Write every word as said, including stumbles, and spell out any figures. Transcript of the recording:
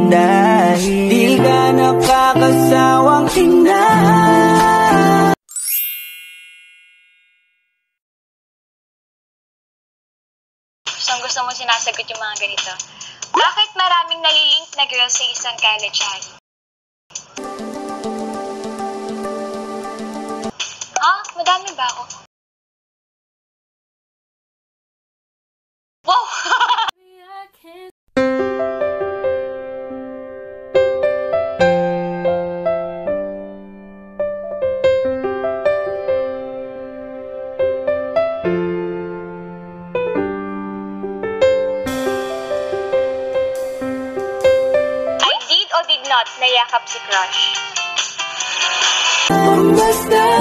dahil di ka nakakasawang ina. Gusto gusto mo sinasagot yung mga ganito. Bakit maraming nalilink na girls sa isang college hall? Ha? Madami ba ako? Wow! I did or did not nayakap si crush? Basta